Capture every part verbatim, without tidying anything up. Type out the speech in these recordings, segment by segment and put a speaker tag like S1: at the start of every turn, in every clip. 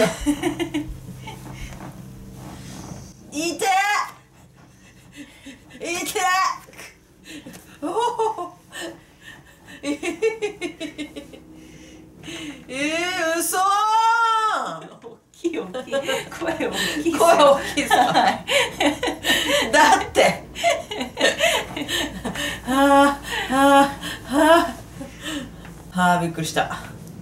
S1: いていておおえー、うそー
S2: 大きい大きい声大きい
S1: 声大きいですか、はい、だってはあはあはあはあびっくりした。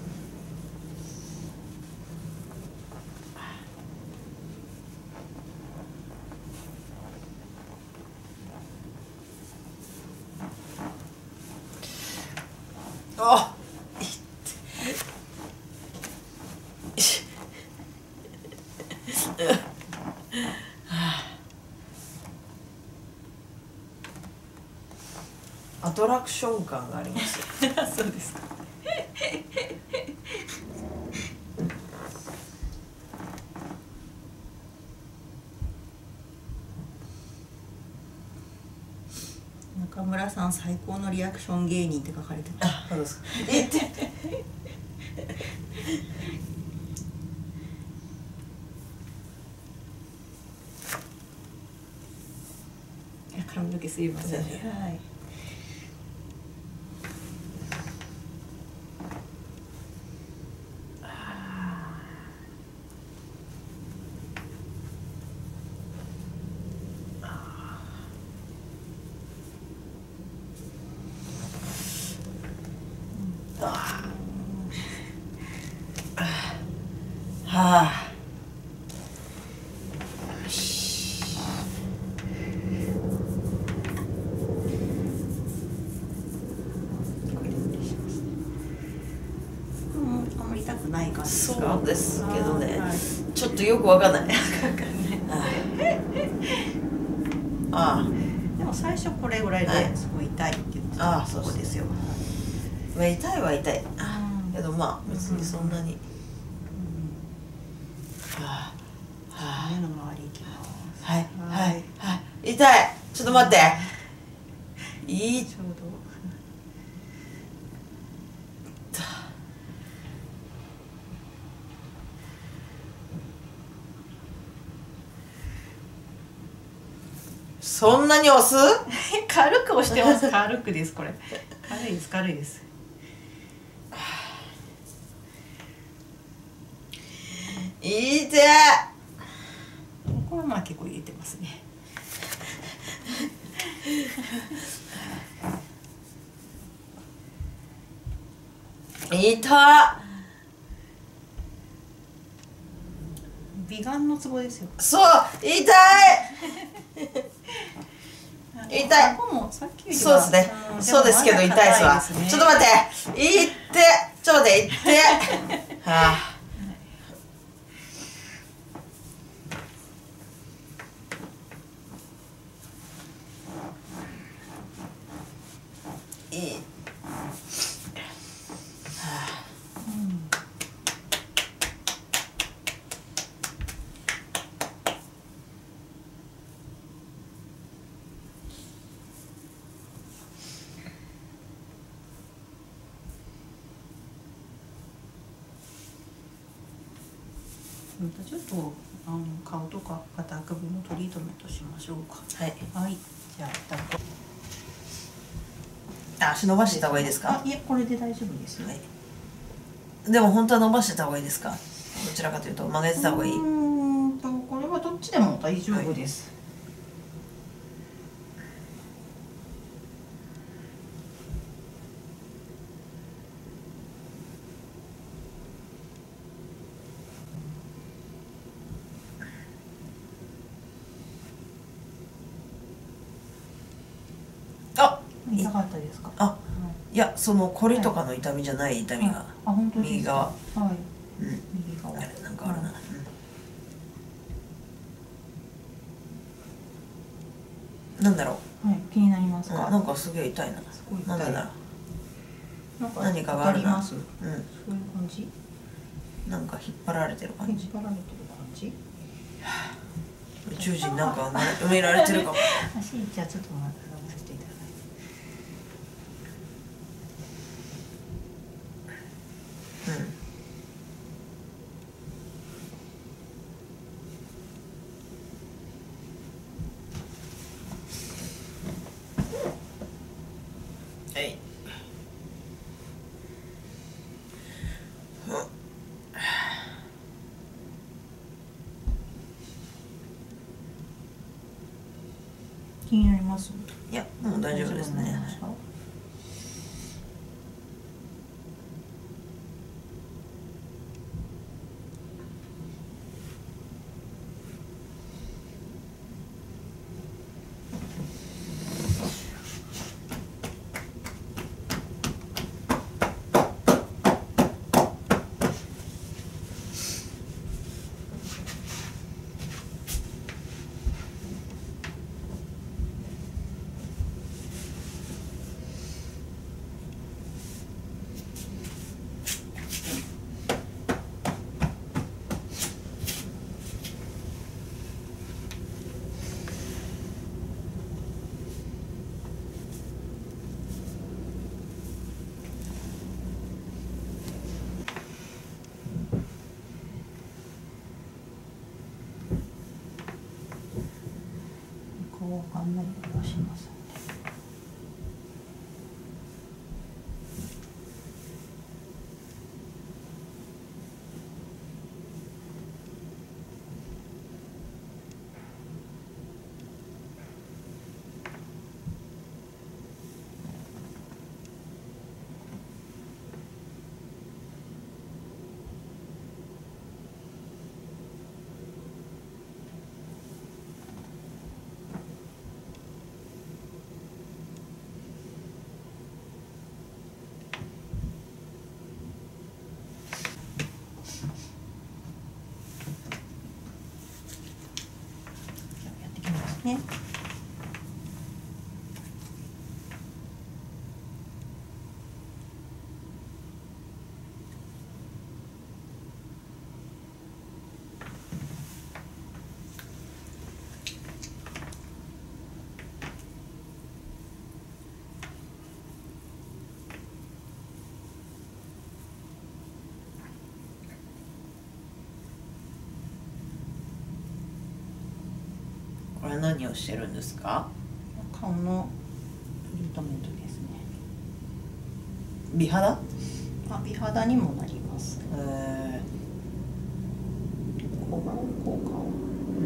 S1: あいってアトラクション感があります
S2: そうですか中村さん最高のリアクション芸人って書かれてます。
S1: あ、そうですか。えって
S2: 髪の毛すいません、はい。
S1: はあ。
S2: 痛くない感じですか？
S1: そうですけどね、
S2: はい、
S1: ちょっとよくわかんない。ああ、
S2: でも最初これぐらいですごい痛いって言ってたとこですよ。
S1: まあ痛いは痛い。けどまあ別にそんなに。はあ、はあ、
S2: 目の周りいきます。
S1: はいはいはい。痛い。ちょっと待って。いい。ちょうど。そんなに押す？
S2: 軽く押してます。軽くですこれ。軽いです軽いです。
S1: いいて。
S2: これはまあ結構入れてますね。
S1: いた。
S2: 美顔のツボですよ。
S1: そう、痛い。痛い。そうですね。そうですけど痛いですわ。ちょっと待って。いって。ちょっと待って。いって。はあ。いい。
S2: ちょっとあの顔とか肩首のトリートメントしましょうか。
S1: はい。
S2: はい。じゃ
S1: あ、足伸ばしてた方がいいですか？
S2: あ、いやこれで大丈夫ですよ。はい。
S1: でも本当は伸ばしてた方がいいですか？どちらかというと曲げてた方がいい。
S2: うんとこれはどっちでも大丈夫です。痛かったですか？
S1: あ、いや、そのこりとかの痛みじゃない痛みが、
S2: あ、本当ですか？
S1: 右側、
S2: はい、うん、右側、
S1: あれなんかあるな、うん、なんだろ
S2: う、はい、気になりますか？
S1: なんかすげえ痛いな、すごい痛い、なんだろう、何かがあるな、うん、そういう
S2: 感じ、
S1: なんか引っ張られてる感じ、
S2: 引っ張られてる感じ、
S1: 宇宙人なんか埋められてるかも。
S2: 足じゃあちょっと待って。 気になります？
S1: いや、もう大丈夫ですね。
S2: 顔をあんまり出します。ね。
S1: これ何をしてるんですか？
S2: 顔のトリートメントですね。
S1: 美肌？
S2: あ、美肌にもなります。
S1: へえ。
S2: こう効果を。
S1: うん。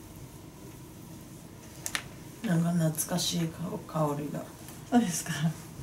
S1: なんか懐かしい香りが。
S2: そうですか。